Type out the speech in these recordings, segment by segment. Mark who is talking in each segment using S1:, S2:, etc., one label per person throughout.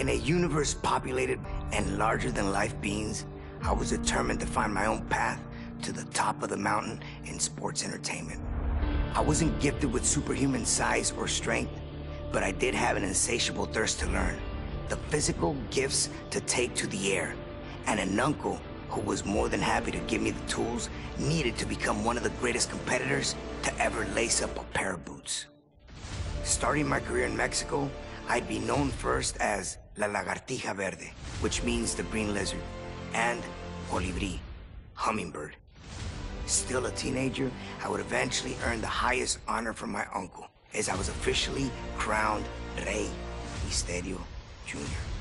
S1: In a universe populated and larger-than-life beings, I was determined to find my own path to the top of the mountain in sports entertainment. I wasn't gifted with superhuman size or strength, but I did have an insatiable thirst to learn, the physical gifts to take to the air, and an uncle who was more than happy to give me the tools needed to become one of the greatest competitors to ever lace up a pair of boots. Starting my career in Mexico, I'd be known first as La Lagartija Verde, which means the green lizard, and Colibri, hummingbird. Still a teenager, I would eventually earn the highest honor from my uncle, as I was officially crowned Rey Misterio Jr.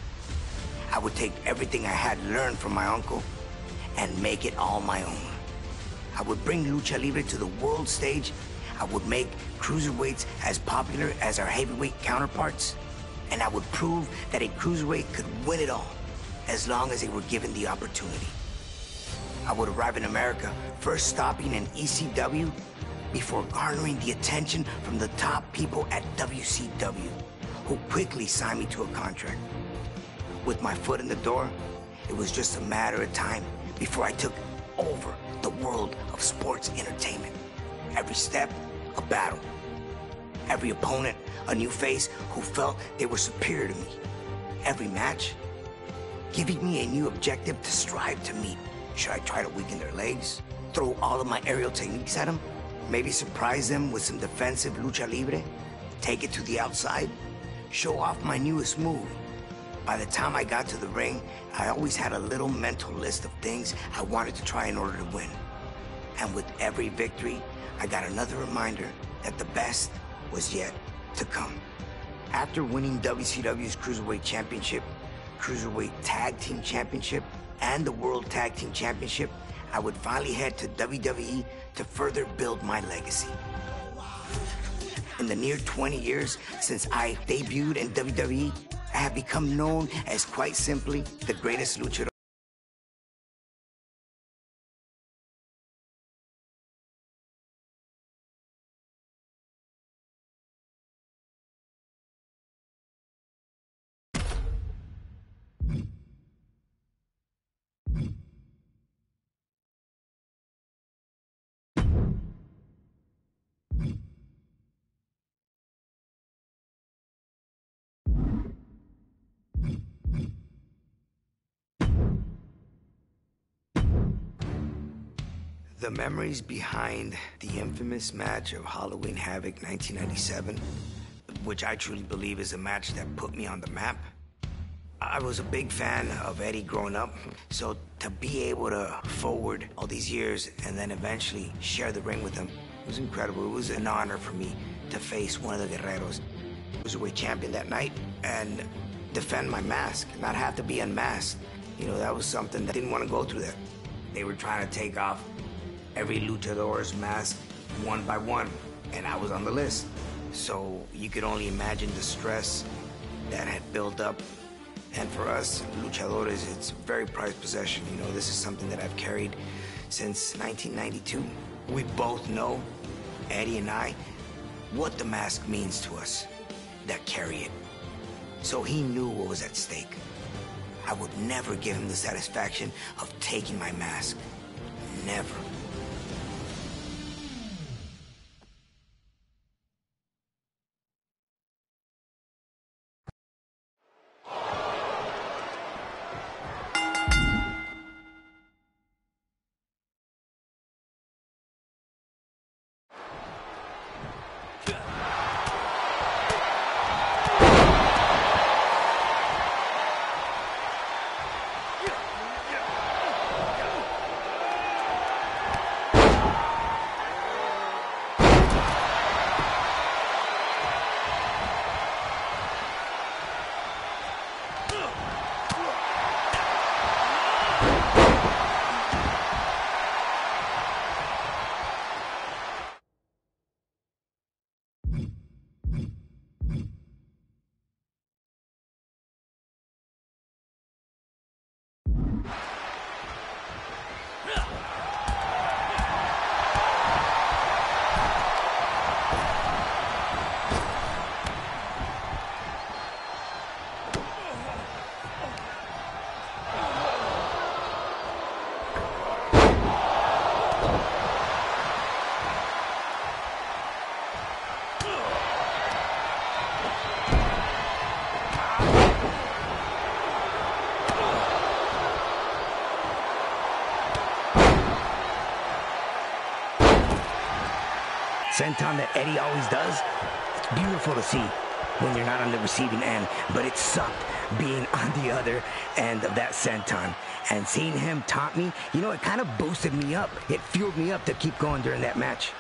S1: I would take everything I had learned from my uncle and make it all my own. I would bring Lucha Libre to the world stage. I would make cruiserweights as popular as our heavyweight counterparts. And I would prove that a cruiserweight could win it all, as long as they were given the opportunity. I would arrive in America, first stopping in ECW, before garnering the attention from the top people at WCW, who quickly signed me to a contract. With my foot in the door, it was just a matter of time before I took over the world of sports entertainment. Every step, a battle. Every opponent, a new face who felt they were superior to me. Every match, giving me a new objective to strive to meet. Should I try to weaken their legs? Throw all of my aerial techniques at them? Maybe surprise them with some defensive lucha libre? Take it to the outside? Show off my newest move? By the time I got to the ring, I always had a little mental list of things I wanted to try in order to win. And with every victory, I got another reminder that the best was yet to come. After winning WCW's Cruiserweight Championship, Cruiserweight Tag Team Championship, and the World Tag Team Championship, I would finally head to WWE to further build my legacy. In the near 20 years since I debuted in WWE, I have become known as, quite simply, the greatest luchador. The memories behind the infamous match of Halloween Havoc 1997, which I truly believe is a match that put me on the map. I was a big fan of Eddie growing up, so to be able to forward all these years and then eventually share the ring with him was incredible. It was an honor for me to face one of the Guerreros, Cruiserweight champion that night, and defend my mask, not have to be unmasked. You know, that was something that I didn't want to go through that. They were trying to take off every luchador's mask one by one, and I was on the list. So you could only imagine the stress that had built up. And for us luchadores, it's a very prized possession. You know, this is something that I've carried since 1992. We both know, Eddie and I, what the mask means to us that carry it. So he knew what was at stake. I would never give him the satisfaction of taking my mask. Never. senton that Eddie always does. It's beautiful to see when you're not on the receiving end, but it sucked being on the other end of that senton. And seeing him taunt me, you know, it kind of boosted me up. It fueled me up to keep going during that match.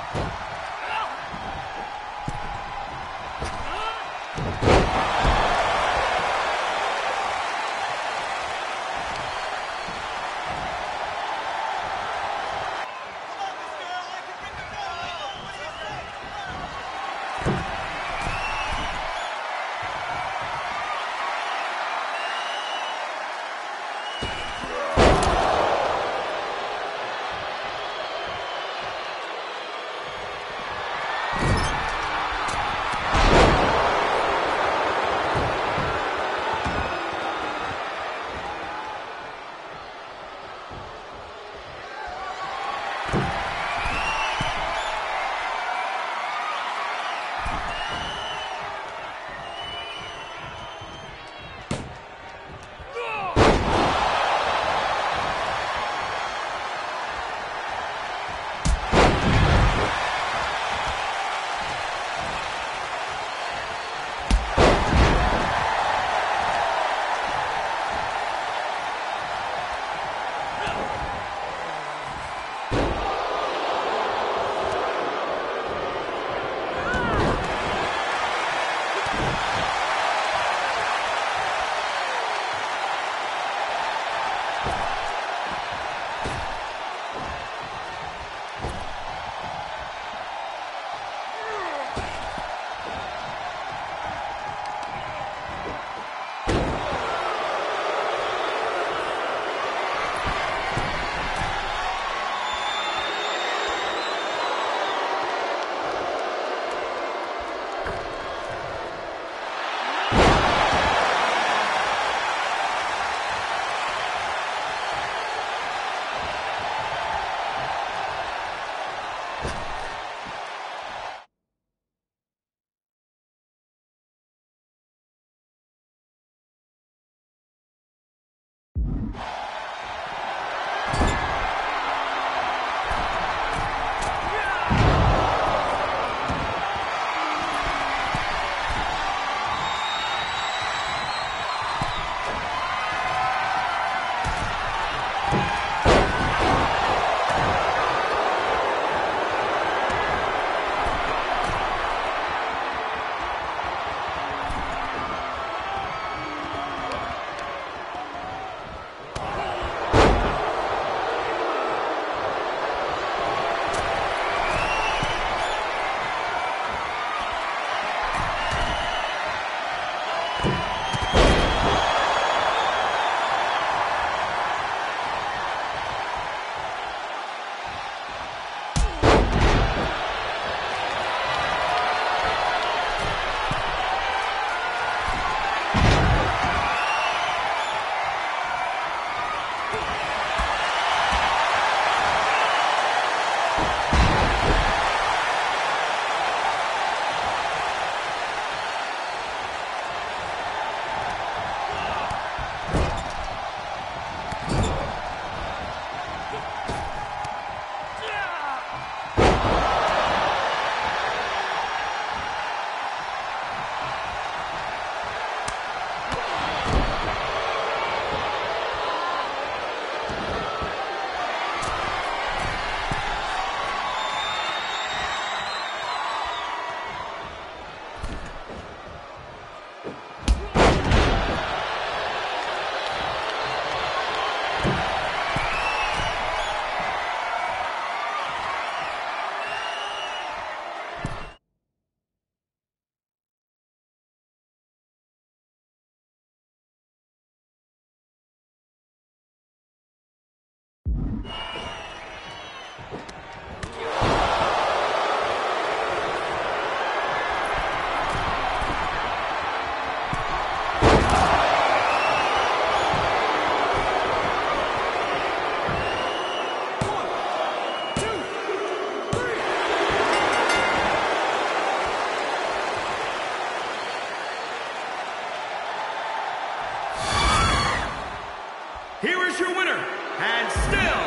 S2: Here is your winner, and still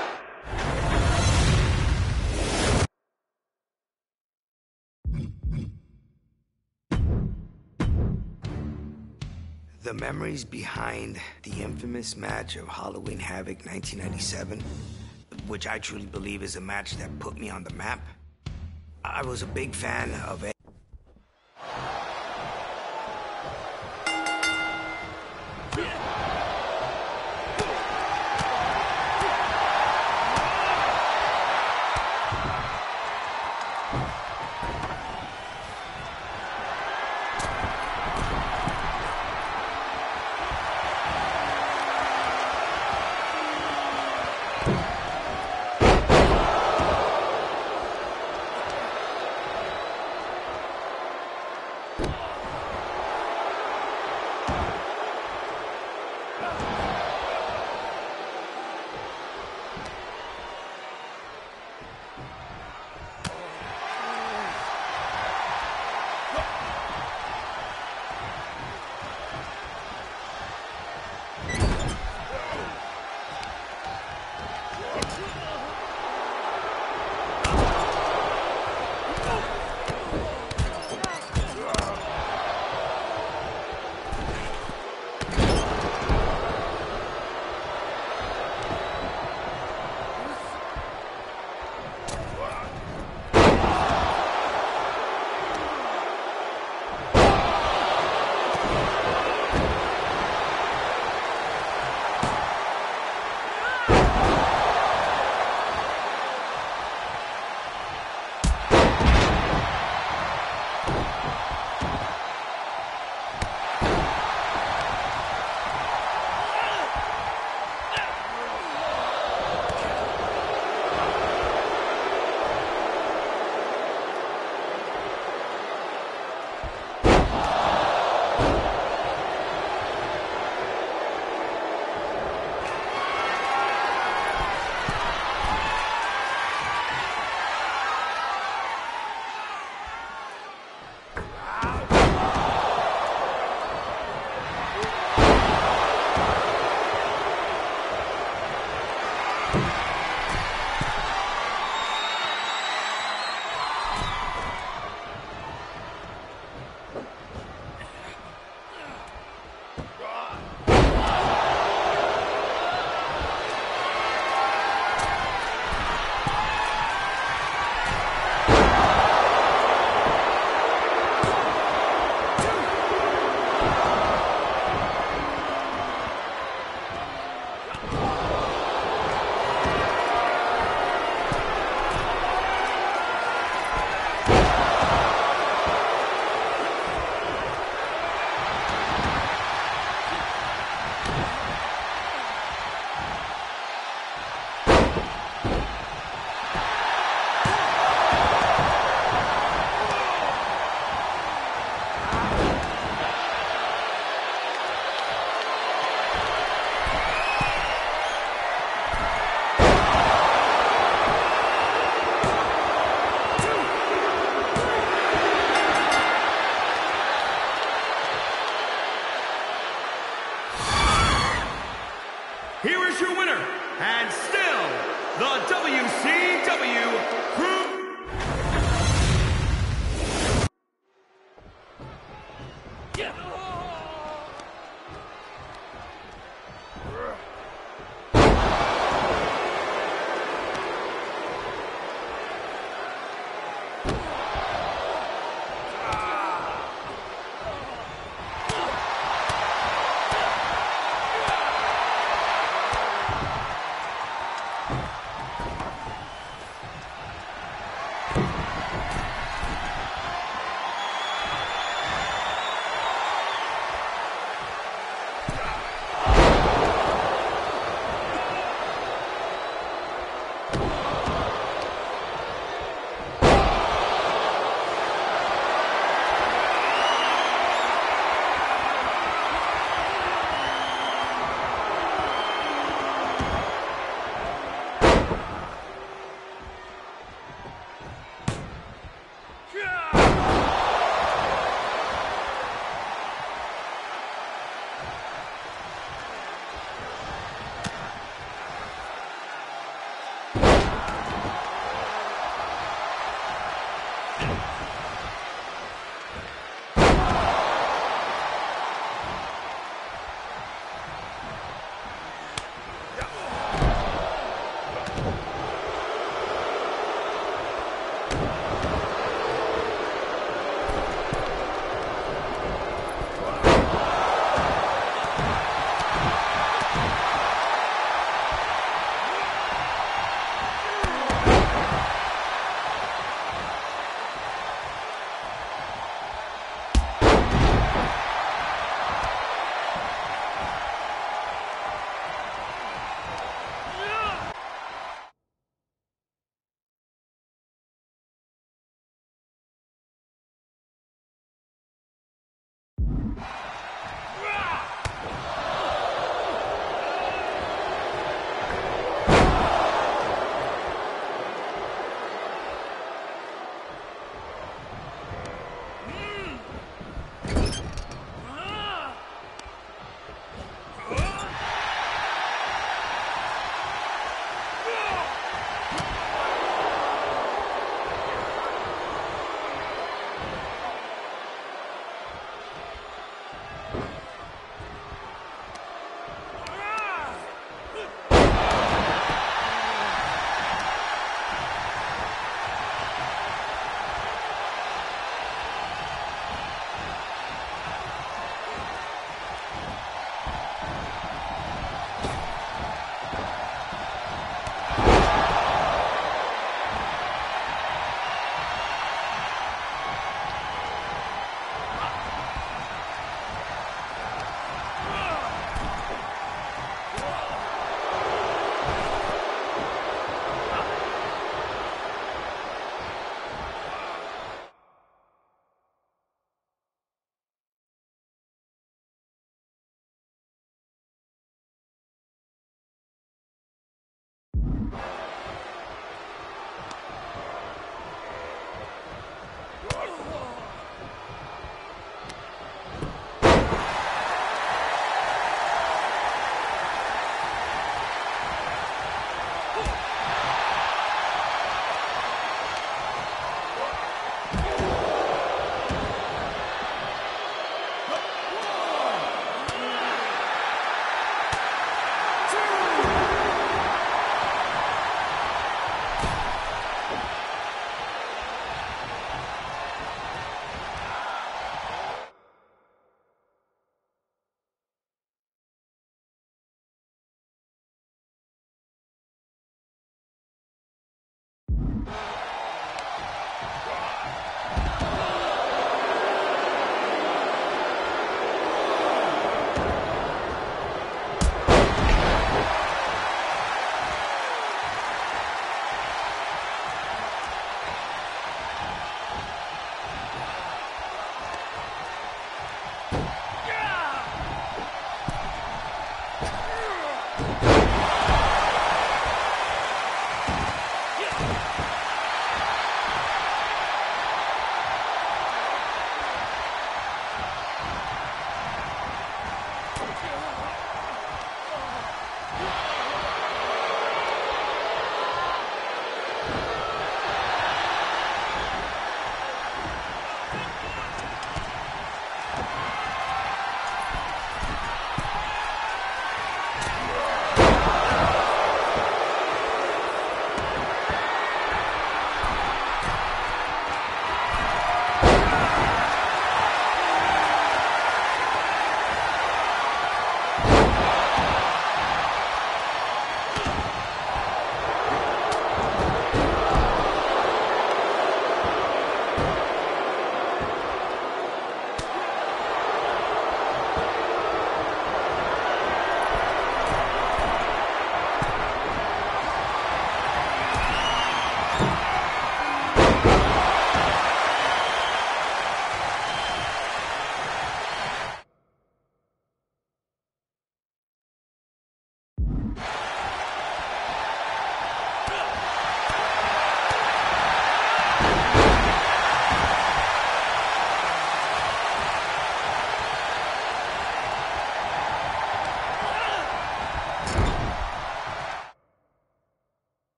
S1: the memories behind the infamous match of Halloween Havoc 1997, which I truly believe is a match that put me on the map, I was a big fan of it.
S2: Here is your winner, and still the WCW Crew.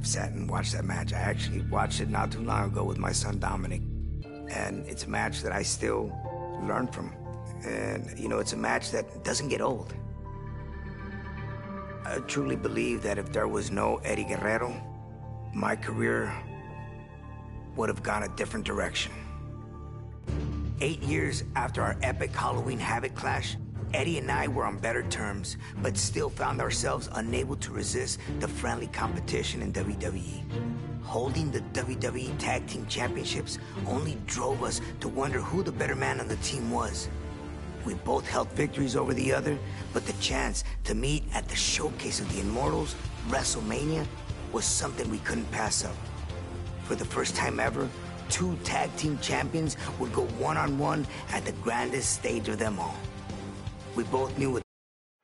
S1: I've sat and watched that match. I actually watched it not too long ago with my son Dominic. And it's a match that I still learn from. And, you know, it's a match that doesn't get old. I truly believe that if there was no Eddie Guerrero, my career would have gone a different direction. 8 years after our epic Halloween Havoc clash, Eddie and I were on better terms, but still found ourselves unable to resist the friendly competition in WWE. Holding the WWE Tag Team Championships only drove us to wonder who the better man on the team was. We both held victories over the other, but the chance to meet at the Showcase of the Immortals, WrestleMania, was something we couldn't pass up. For the first time ever, two tag team champions would go one-on-one at the grandest stage of them all. We both knew it.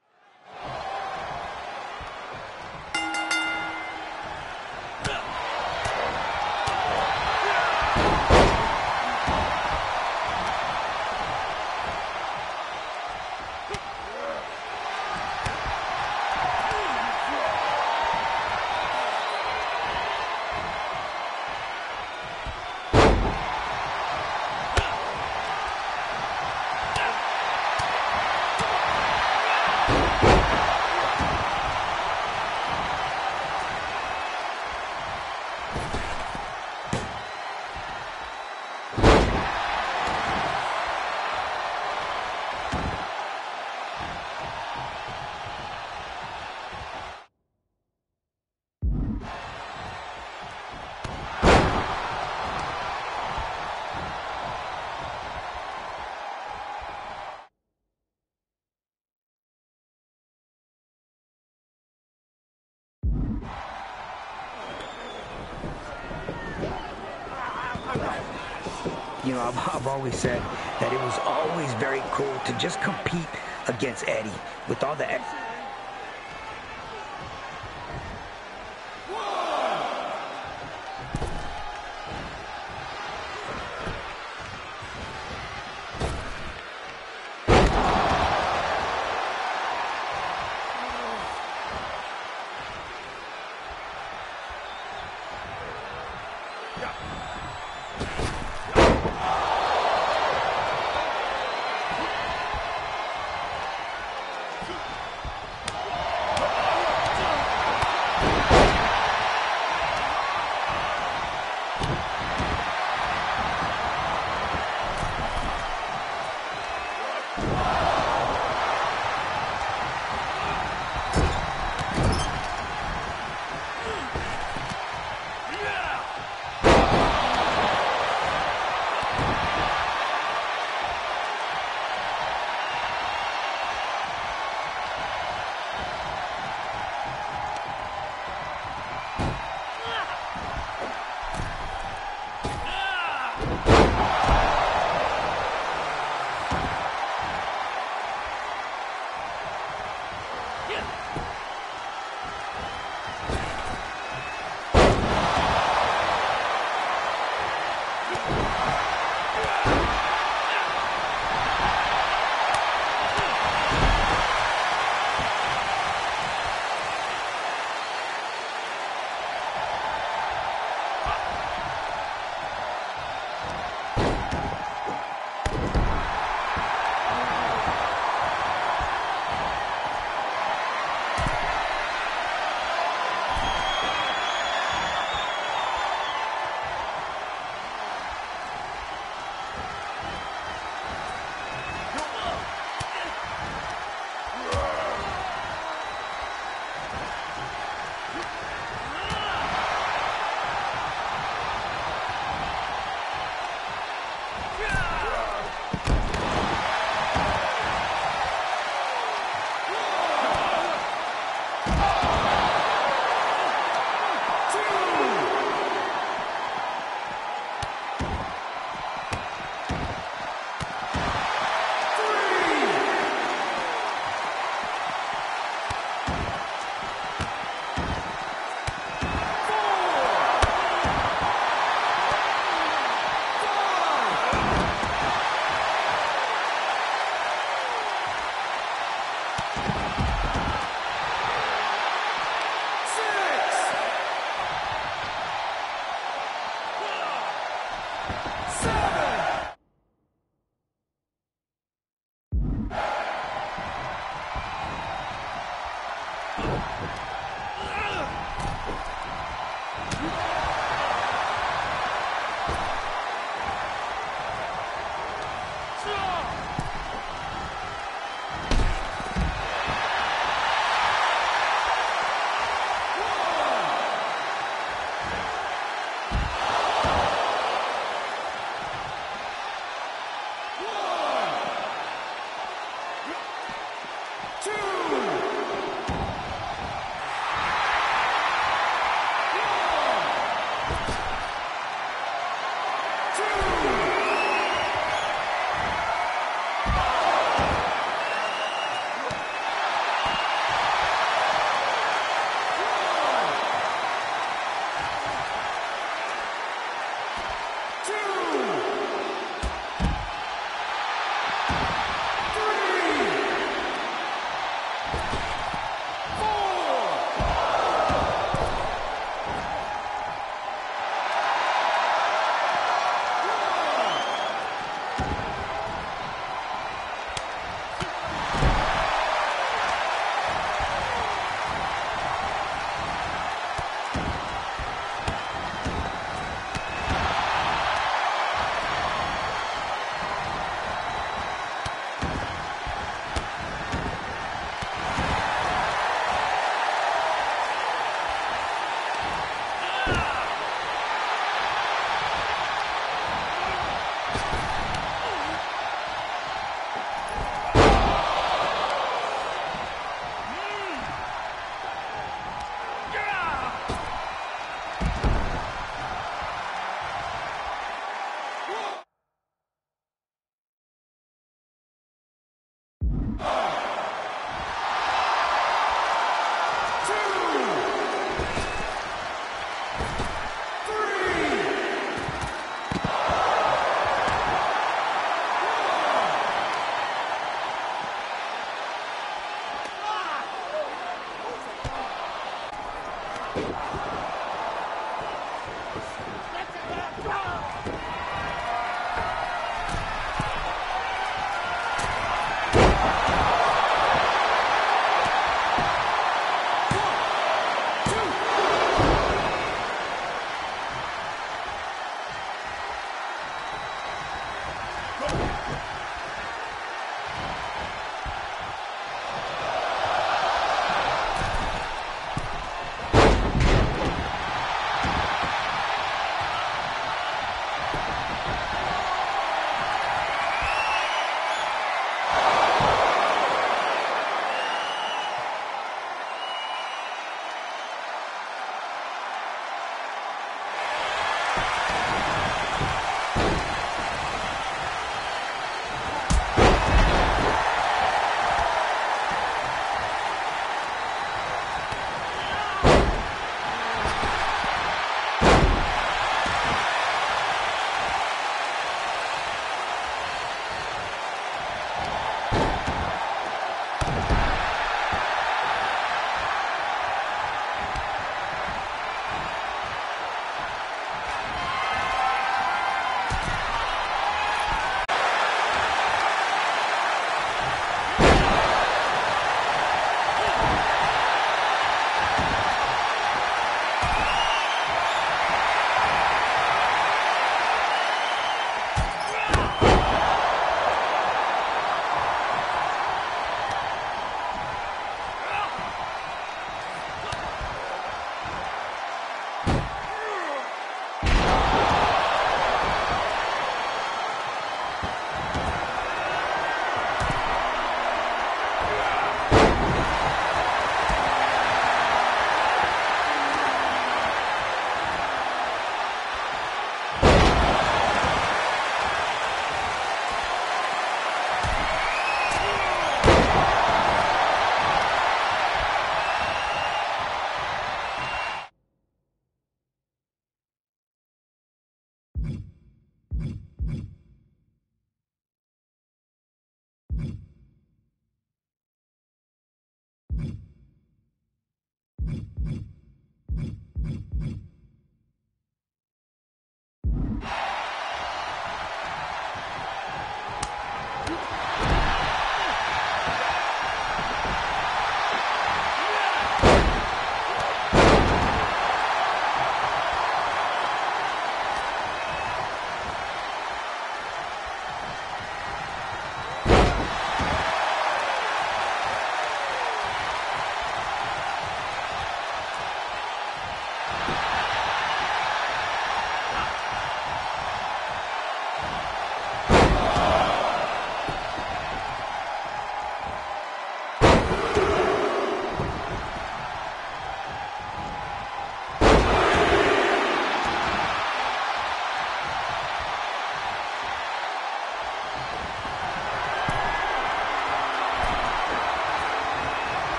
S1: You know, I've always said that it was always very cool to just compete against Eddie with all the...